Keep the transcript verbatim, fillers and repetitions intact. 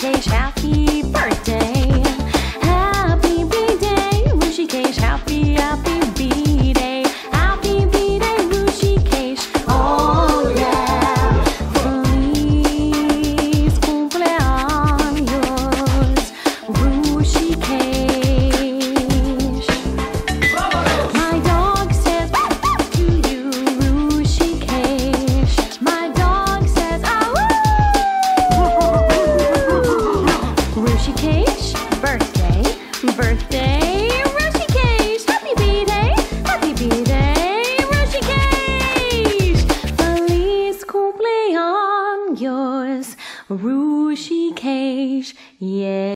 Rushikesh, happy birthday. Happy B-Day, Rushikesh, happy, happy B-Day. Happy B-Day, Rushikesh, oh yeah. Feliz cumpleaños, Rushikesh. My dog says to you, Rushikesh. My dog says, ah, woo! Rushikesh, birthday, birthday, Rushikesh. Happy B-Day, happy B-Day, Rushikesh. Feliz cumpleaños, Rushikesh, yeah.